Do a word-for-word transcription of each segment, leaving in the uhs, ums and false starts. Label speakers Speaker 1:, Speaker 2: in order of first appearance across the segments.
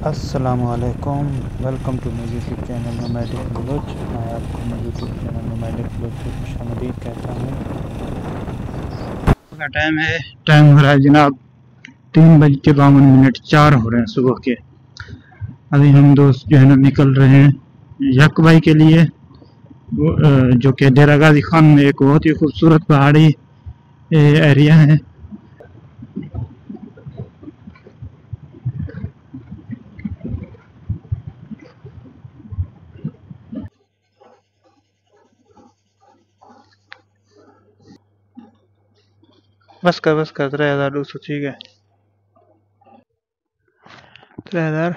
Speaker 1: अस्सलामुअलैकुम, welcome to मेरे YouTube channel nomadic vlog. मैं आपको मेरे यूट्यूब चैनल नोमैडिक व्लॉग से खुशामदीद कहता हूँ। का टाइम है टाइम हो रहा है जनाब तीन बज के बावन मिनट चार हो रहे हैं सुबह के। अभी हम दोस्त जो है ना निकल रहे हैं यक भाई के लिए, जो कि डेरा गाजी खान में एक बहुत ही खूबसूरत पहाड़ी एरिया है। बस कर बस कर त्रै हज़ार दो सौ ठीक है, त्रै हज़ार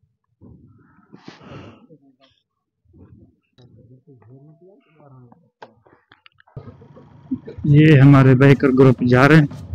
Speaker 1: ये हमारे बाइकर ग्रुप जा रहे हैं।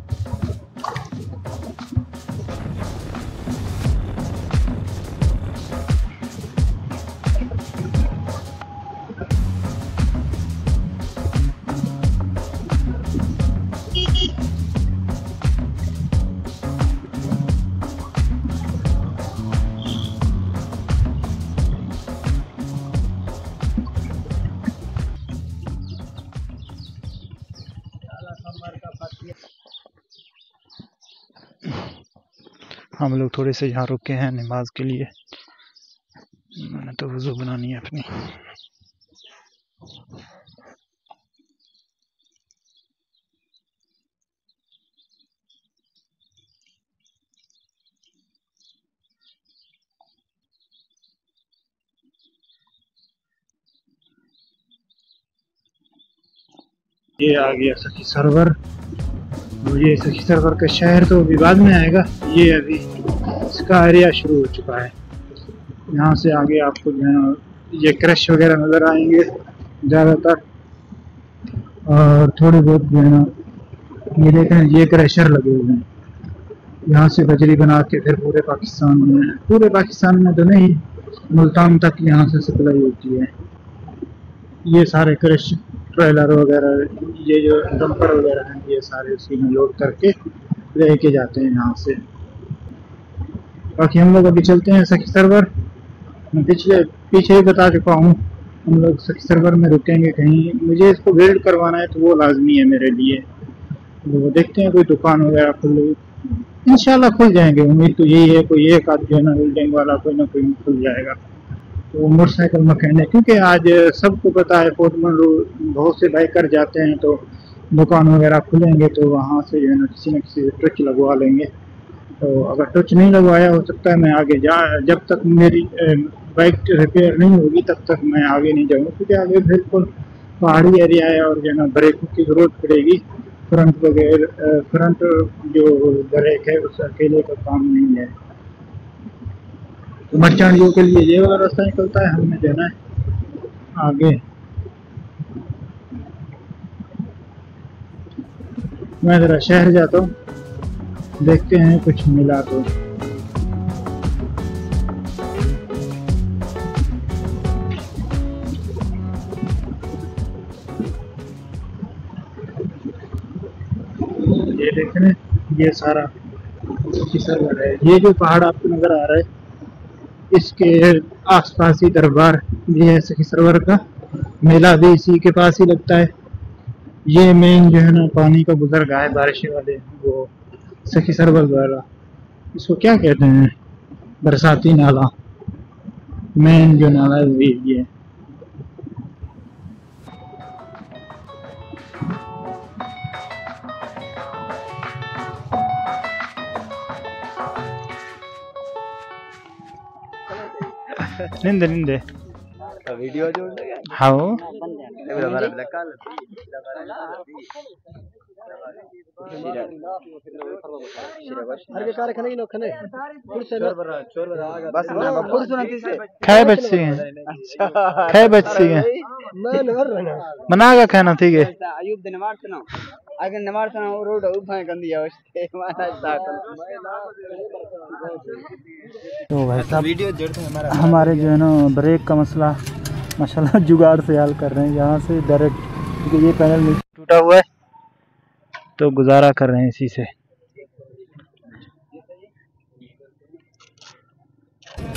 Speaker 1: हम लोग थोड़े से यहाँ रुके हैं नमाज के लिए। मैंने तो वज़ू बनानी है अपनी। ये आ गया सखी सरोवर। ये सखी सरोवर का शहर तो अभी बाद में आएगा, ये अभी इसका एरिया शुरू हो चुका है। यहाँ से आगे आपको जो है ना ये क्रश वगैरह नज़र आएंगे ज़्यादातर, और थोड़ी बहुत जो है ना ये देखें ये क्रशर लगे हुए हैं। यहाँ से बजरी बना के फिर पूरे पाकिस्तान में पूरे पाकिस्तान में तो नहीं, मुल्तान तक यहाँ से सप्लाई होती है। ये सारे क्रश ट्रेलर वगैरह, ये जो डंपर वगैरह हैं, ये सारे उसी में लोड करके लेके जाते हैं यहाँ से। बाकी हम लोग अभी चलते हैं सखी सरोवर। मैं पिछले पीछे ही बता चुका हूँ, हम लोग सखी सरोवर में रुकेंगे कहीं। मुझे इसको बिल्ड करवाना है तो वो लाजमी है मेरे लिए। तो वो देखते हैं कोई दुकान वगैरह खुल, इंशाल्लाह खुल जाएंगे। उम्मीद तो यही है, कोई एक आध जो है ना बिल्डिंग वाला कोई ना कोई खुल जाएगा। तो मोटरसाइकिल मैकेनिक, क्योंकि आज सबको पता है फोर्टमन रोड बहुत से बाइकर जाते हैं, तो दुकान वगैरह खुलेंगे तो वहाँ से जो है ना किसी न किसी टच लगवा लेंगे। तो अगर टच नहीं लगवाया, हो सकता है मैं आगे जा, जब तक मेरी बाइक रिपेयर नहीं होगी तब तक मैं आगे नहीं जाऊँगा, क्योंकि आगे बिल्कुल पहाड़ी एरिया है और जो है ना ब्रेक की ज़रूरत पड़ेगी। फ्रंट वगैरह फ्रंट जो ब्रेक है उस अकेले का काम नहीं है। तो मरचांडियों के लिए ये वाला रास्ता निकलता है, हमें जाना है आगे। मैं ज़रा शहर जाता हूँ, देखते हैं कुछ मिला तो। ये देख रहे हैं ये सारा सरोवर है। ये जो पहाड़ आपको नज़र आ रहा है इसके आसपास ही दरबार भी है सखी सरोवर का। मेला भी इसी के पास ही लगता है। ये मेन जो है ना पानी का गुजरगाह है बारिश वाले, वो सखी सरोवर वाला, इसको क्या कहते हैं, बरसाती नाला। मेन जो नाला है वो ये है। निंदे निंदे
Speaker 2: वीडियो जोड़ दे
Speaker 1: हाँ
Speaker 2: हमारा ब्लैक कॉल बस ना बपुर सुनाती से
Speaker 1: कै बच्चे हैं, कै बच्चे हैं मना का खाना ठीक है।
Speaker 2: अयुब दिन मारते ना अगर न मारते ना रोड उफाए कंदी आवश्यक माना ताकत।
Speaker 1: तो भाई साहब
Speaker 2: वीडियो जोड़ते हैं हमारा
Speaker 1: हमारे जो है ना ब्रेक का मसला माशाल्लाह जुगाड़ से हल कर रहे हैं यहाँ से डायरेक्ट, क्योंकि ये पैनल टूटा हुआ है तो गुजारा कर रहे हैं इसी से।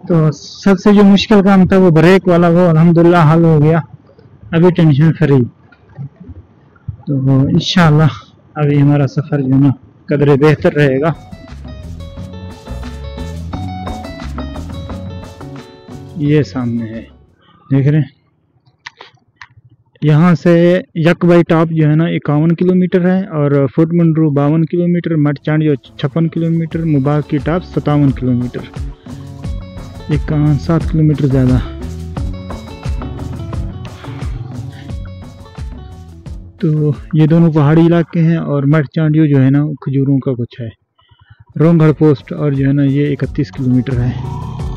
Speaker 1: तो सबसे जो मुश्किल काम था वो ब्रेक वाला, वो अल्हम्दुलिल्लाह हल हो गया, अभी टेंशन फ्री। तो इंशाल्लाह अभी हमारा सफ़र जो है ना कदरे बेहतर रहेगा। ये सामने है, देख रहे हैं, यहाँ से यकबाई टॉप जो है ना इक्यावन किलोमीटर है, और फुट मंडरू बावन किलोमीटर, मटचांड जो छप्पन किलोमीटर, मुबारक की टॉप सतावन किलोमीटर, इक्यावन सात किलोमीटर ज़्यादा। तो ये दोनों पहाड़ी इलाके हैं, और मटचांडियो जो है ना खजूरों का कुछ है, रोंगढ़ पोस्ट, और जो है ना ये इकतीस किलोमीटर है।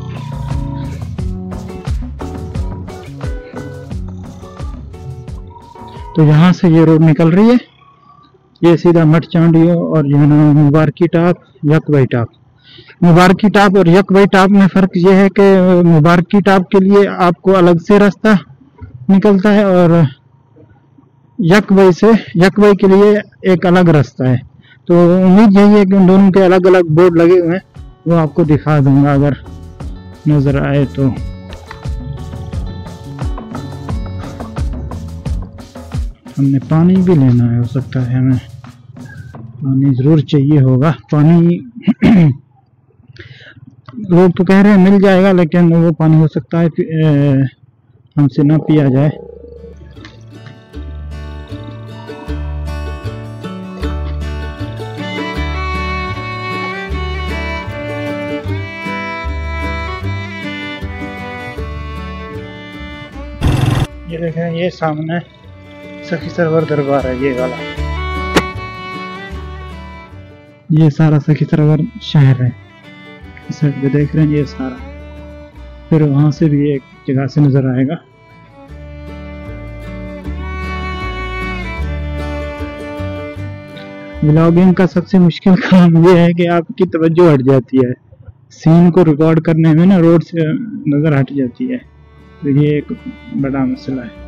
Speaker 1: तो यहाँ से ये रोड निकल रही है, ये सीधा मटचांडियो और जो है ना मुबारकी टॉप, यकबाई टॉप। मुबारकी टॉप और यकबाई टॉप में फ़र्क ये है कि मुबारकी टॉप के लिए आपको अलग से रास्ता निकलता है, और यकबाई से यकबाई के लिए एक अलग रास्ता है। तो उम्मीद यही है कि उन दोनों के अलग अलग बोर्ड लगे हुए हैं, वो आपको दिखा दूंगा अगर नज़र आए तो। हमने पानी भी लेना है, हो सकता है हमें पानी ज़रूर चाहिए होगा। पानी लोग तो कह रहे हैं मिल जाएगा, लेकिन वो पानी हो सकता है हमसे ना पिया जाए। ये देखें, ये सामने सखी सरवर दरबार है, ये वाला, ये सारा सखी सरवर शहर है। इस साइड पे देख रहे हैं ये सारा, फिर वहां से भी एक जगह से नजर आएगा। व्लॉगिंग का सबसे मुश्किल काम ये है कि आपकी तवज्जो हट जाती है, सीन को रिकॉर्ड करने में ना रोड से नजर हट जाती है, तो ये एक बड़ा मसला है।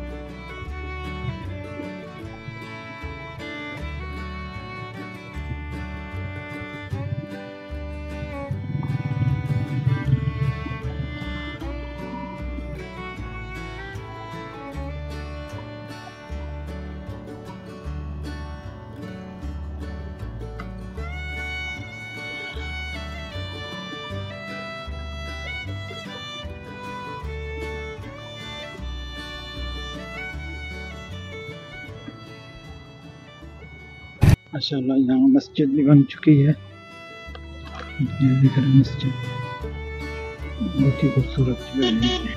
Speaker 1: माशाल्लाह यहाँ मस्जिद भी बन चुकी है, ये दिख रहा है मस्जिद, बहुत ही खूबसूरत जगह है।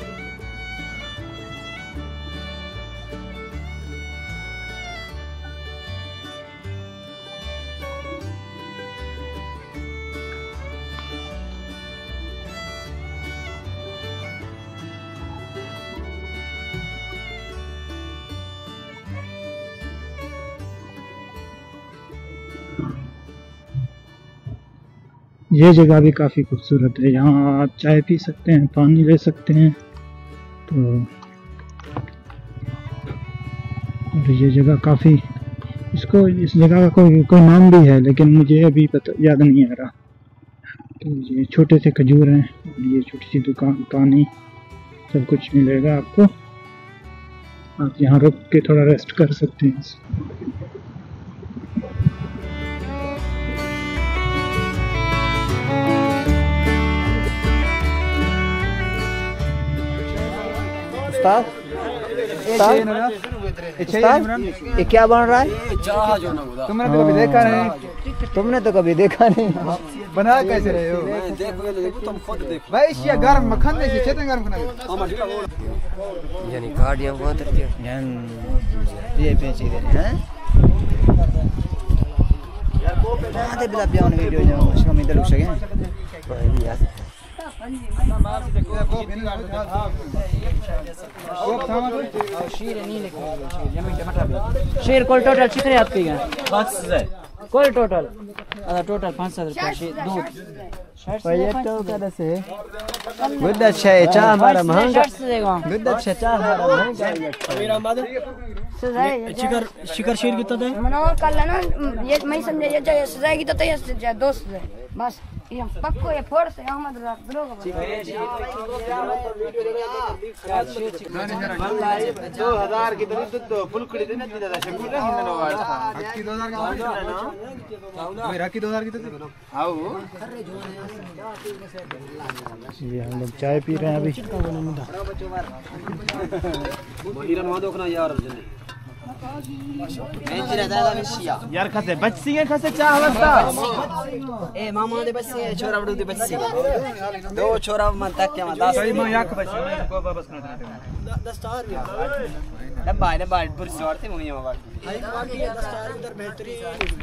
Speaker 1: ये जगह भी काफ़ी खूबसूरत है, यहाँ आप चाय पी सकते हैं, पानी ले सकते हैं। तो और ये जगह काफ़ी, इसको इस जगह का कोई कोई नाम भी है, लेकिन मुझे अभी पता याद नहीं आ रहा। तो ये छोटे से खजूर हैं, ये छोटी सी दुकान, पानी, सब कुछ मिलेगा आपको। आप यहाँ रुक के थोड़ा रेस्ट कर सकते हैं।
Speaker 2: उस्ताद, ये क्या बन रहा है?
Speaker 3: तुमने तो कभी देखा नहीं,
Speaker 2: तुमने तो कभी देखा नहीं,
Speaker 3: बना कैसे रहे हो? भाई ये गर्म मक्खन दे, चेतन गर्म खाना
Speaker 2: यानी गाड़ियां बहुत यान ये बेची दे हैं यार दे बिला पियाने वीडियो जो उसका में इधर रुक सके।
Speaker 4: शेर कोल टोटल कितने आपके यहाँ? पाँच हजार कोल टोटल, अच्छा टोटल पाँच हजार रुपये शेर दूध।
Speaker 2: ये तो कैसे से गुड अच्छा है, चाह हमारा महंगा, गुड अच्छा चाह हमारा महंगा।
Speaker 5: मेरा मदर शिकर शिकर शेर कितना था?
Speaker 6: मनो कर लेना, ये मैं समझे ये चाहिए सजाएगी तो ये दो सजाए बस
Speaker 5: पक्को ये फोर्स अहमद द्रोगा
Speaker 3: दो हजार की तो फुल खड़ी थी ना दादा शंकुल ना हिंदनो वाला हक्की दो हजार का ना मेरा हक्की दो हजार की तो आओ
Speaker 1: ये हम लोग चाय पी रहे हैं अभी।
Speaker 3: यार खाते बच्ची है खाते चाह वास्ता
Speaker 2: ए मामा दे बच्चे छोरा बड़ू दे बच्चे दो छोरा मन तक क्या मैं दस
Speaker 3: सही मैं याक बच्ची मैं को वापस करना
Speaker 2: दस स्टार भी डब्बा है डब्बा पूरी शॉट थे मुंह में बात हाई क्वालिटी दस स्टार उधर बेहतरीन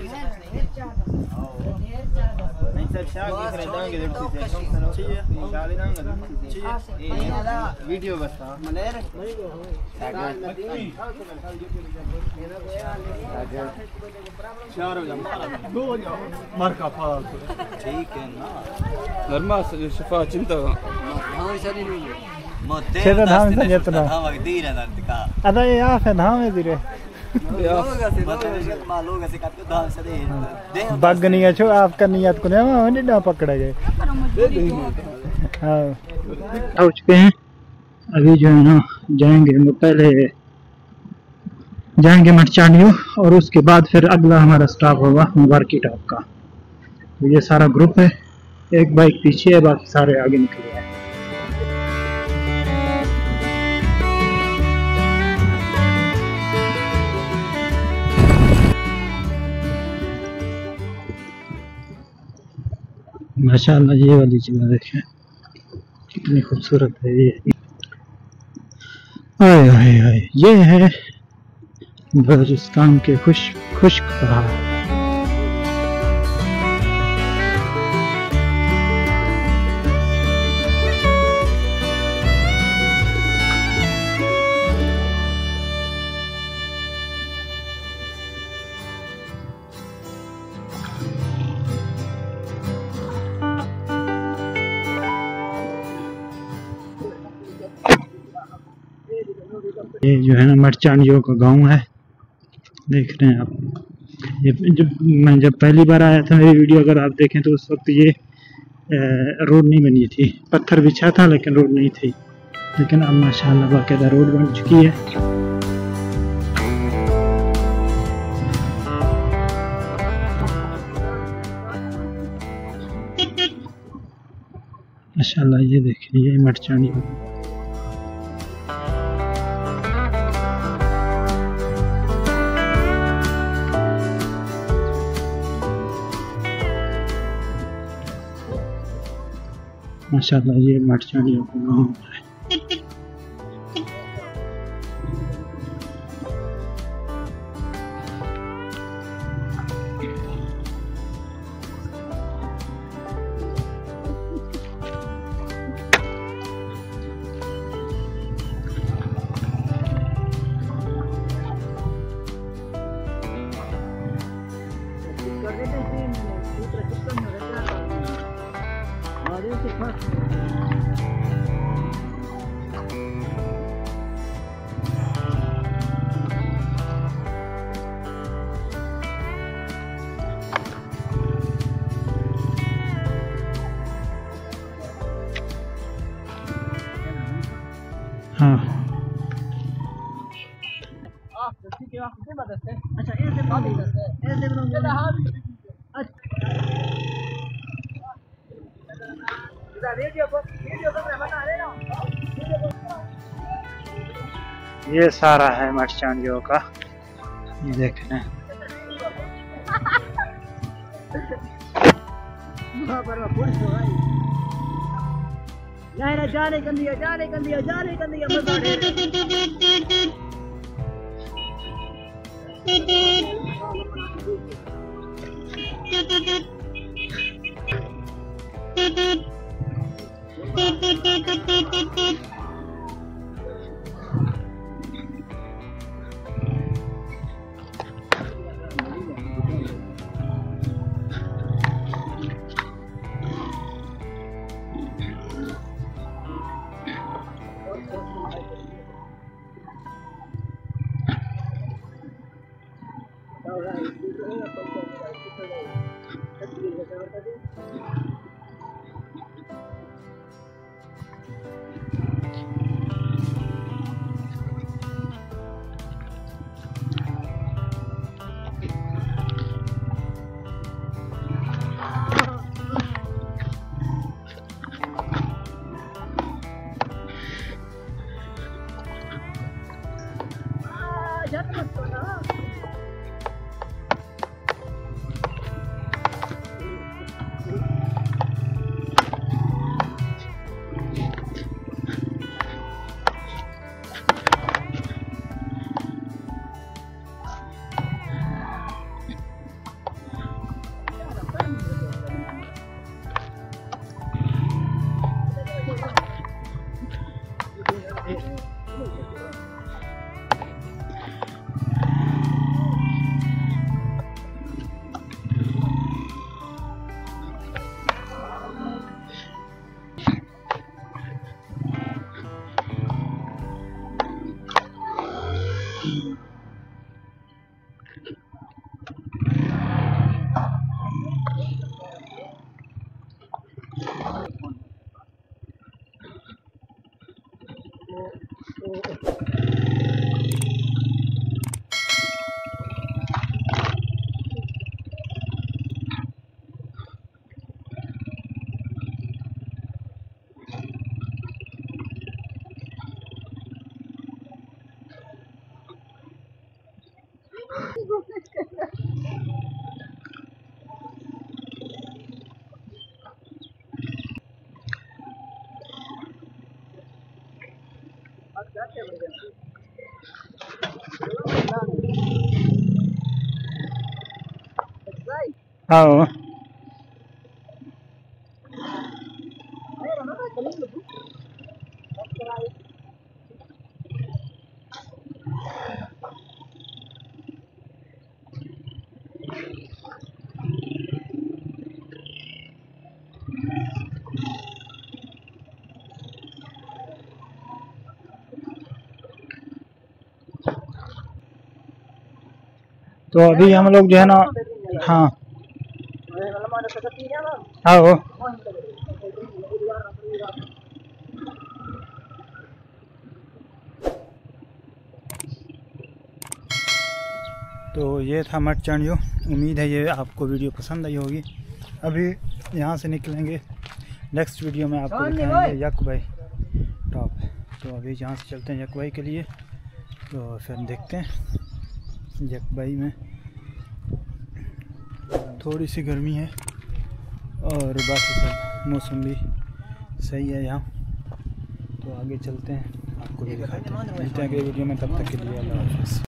Speaker 3: नहीं सब शाह की खरीदांगे देखते हैं चाहिए शादी ना चाहिए वीडियो बस मलेर चार हो दो मार का फाल
Speaker 2: ठीक है ना
Speaker 3: धर्मा शफा चिंता
Speaker 2: हां चली नहीं मते
Speaker 1: खेदा धाम से जितना
Speaker 2: हां वक्त ही रहता का
Speaker 1: अरे यार है धाम है धीरे बग नहीं है छो आपका नियत को नहीं ना पकड़ा गए। हाँ हो चुके हैं अभी जो है ना जाएंगे हम पहले जाएंगे मटचानियो और उसके बाद फिर अगला हमारा स्टॉप होगा मुबारकी टॉप का। तो ये सारा ग्रुप है, एक बाइक पीछे है, बाकी सारे आगे निकले हैं। माशाअल्लाह ये वाली जगह देखें कितनी खूबसूरत है ये। आए आए आए ये है बलूचिस्तान के खुश खुश्क पहाड़। ये जो है ना मटचानियों का गांव है, देख रहे हैं आप। ये जब मैं जब पहली बार आया था मेरी वीडियो अगर आप देखें तो उस वक्त ये रोड नहीं बनी थी, पत्थर बिछा था लेकिन रोड नहीं थी। लेकिन अब माशाअल्लाह बाकायदा रोड बन चुकी है। माशाअल्लाह ये देखिए ये मटचानियों माशाअल्लाह ये मटचानियों का गाँव है। हाँ
Speaker 2: अच्छा ऐसे बात ही करते हैं ऐसे
Speaker 1: ये सारा है मटचानियों का, ये देख रहे हैं।
Speaker 2: जाने कर दिया जाने कर दिया जाने कर दिया
Speaker 1: हाँ तो अभी हम लोग जो है ना, हाँ हाँ वो तो ये था मट चाणियो। उम्मीद है ये आपको वीडियो पसंद आई होगी। अभी यहाँ से निकलेंगे, नेक्स्ट वीडियो में आपको दिखाएंगे यक भाई टॉप। तो अभी यहाँ से चलते हैं यक भाई के लिए, तो फिर देखते हैं यक भाई में थोड़ी सी गर्मी है और बाकी सब मौसम भी सही है यहाँ। तो आगे चलते हैं, आपको भी दिखाते हैं। मिलते हैं अगले वीडियो में, तब तक के लिए अल्लाह हाफ़िज़।